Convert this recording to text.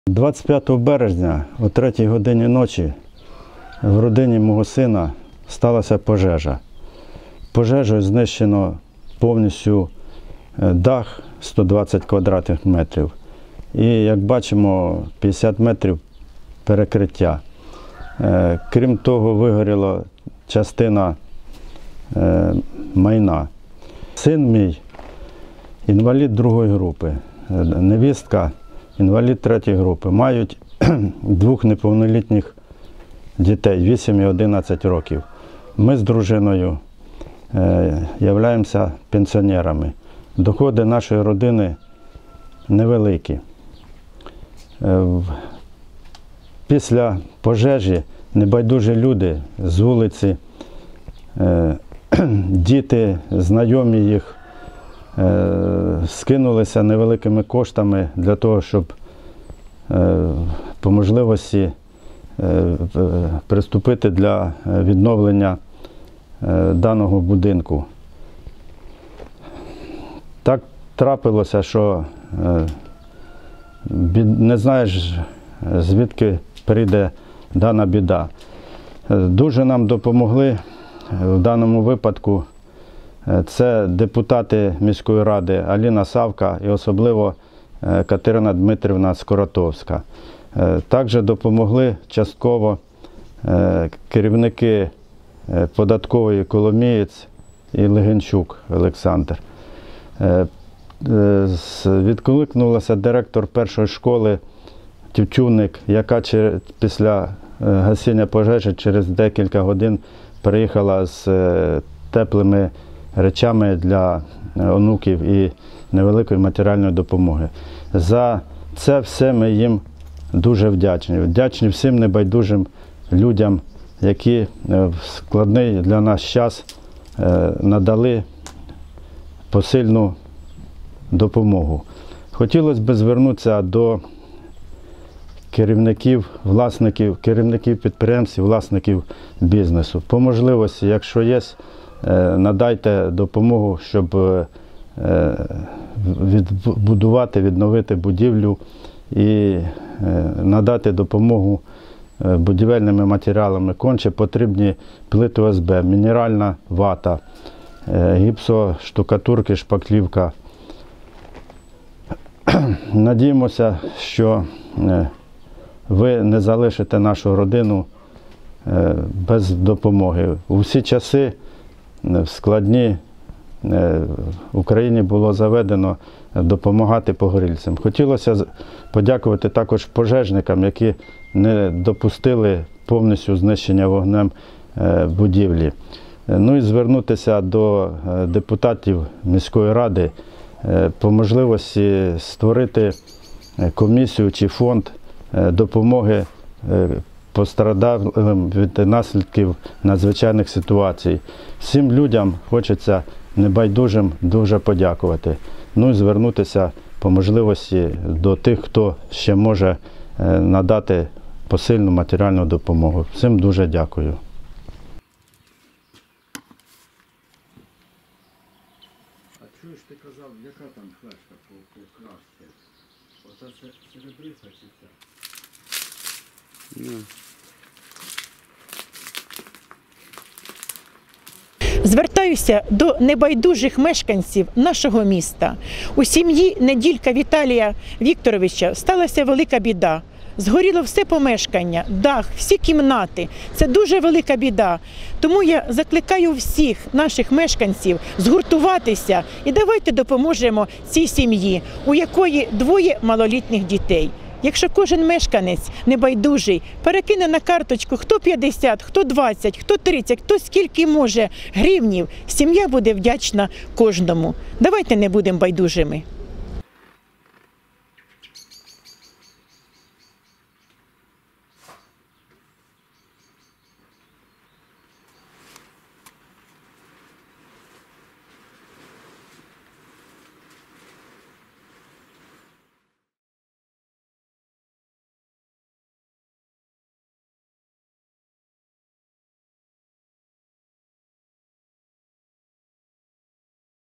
25 березня о 3 годині ночі в родині мого сина сталася пожежа. Пожежею знищено повністю дах 120 квадратних метрів і, як бачимо, 50 метрів перекриття. Крім того, вигоріла частина майна. Син мій інвалід другої групи, невістка інвалід третьої групи. Мають двох неповнолітніх дітей, 8 і 11 років. Ми з дружиною являємося пенсіонерами. Доходи нашої родини невеликі. Після пожежі небайдужі люди з вулиці, діти, знайомі їх, скинулися невеликими коштами для того, щоб по можливості приступити для відновлення даного будинку. Так трапилося, що не знаєш, звідки прийде дана біда. Дуже нам допомогли в даному випадку це депутати міської ради Аліна Савка і особливо Катерина Дмитрівна Скоротовська. Також допомогли частково керівники податкової Коломієць і Легенчук Олександр. Відкликнулася директор першої школи Тютюнник, яка після гасіння пожежі через декілька годин приїхала з теплими речами для онуків і невеликої матеріальної допомоги. За це все ми їм дуже вдячні. Вдячні всім небайдужим людям, які в складний для нас час надали посильну допомогу. Хотілося б звернутися до керівників, власників, керівників підприємств, власників бізнесу. По можливості, якщо є, надайте допомогу, щоб відбудувати, відновити будівлю і надати допомогу будівельними матеріалами. Конче потрібні плити ОСБ, мінеральна вата, гіпсоштукатурки, шпаклівка. Надіємося, що ви не залишите нашу родину без допомоги. У всі часи складні в Україні було заведено допомагати погорільцям. Хотілося подякувати також пожежникам, які не допустили повністю знищення вогнем будівлі. Ну і звернутися до депутатів міської ради, по можливості створити комісію чи фонд допомоги постраждалим від наслідків надзвичайних ситуацій. Всім людям хочеться небайдужим дуже подякувати. Ну і звернутися по можливості до тих, хто ще може надати посильну матеріальну допомогу. Всім дуже дякую. А чуєш, ти казав, яка там флешка по красці? Оце серебриста чи ця? Звертаюся до небайдужих мешканців нашого міста. У сім'ї Неділька Віталія Вікторовича сталася велика біда. Згоріло все помешкання, дах, всі кімнати. Це дуже велика біда. Тому я закликаю всіх наших мешканців згуртуватися і давайте допоможемо цій сім'ї, у якої двоє малолітніх дітей. Якщо кожен мешканець небайдужий перекине на карточку хто 50, хто 20, хто 30, хто скільки може гривнів, сім'я буде вдячна кожному. Давайте не будемо байдужими.